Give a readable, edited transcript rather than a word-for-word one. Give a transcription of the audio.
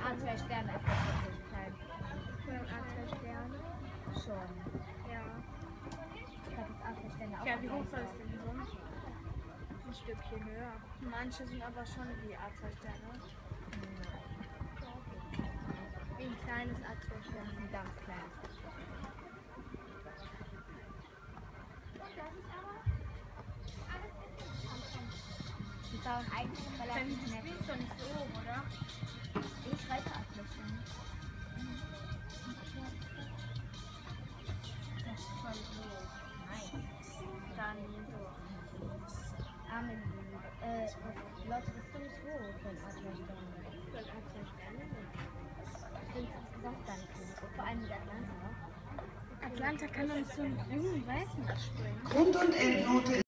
A2 Sterne ist das wirklich klein. A2 Sterne? Schon. Ja. Ich glaube, das A2 Sterne auch. Ja, wie hoch soll es denn sonst? Ein Stückchen höher. Manche sind aber schon wie A2 Sterne. Wie ein kleines A2 Das Sterne. ist ein ganz kleines. Die bauen eigentlich relativ Die nett. spielst doch nicht so oben, oder? Ich weiter ablöschen. Das ist voll hoch. Nein. Dann so. Amelie. Leute, das finde ich hoch für ein A2 Sterne. Für ein A2 Sterne? Ich finde es insgesamt gar nicht hoch. Vor allem mit Atlanta. Atlanta kann doch nicht so einen grünen Weißen springen. Grund- und Endnote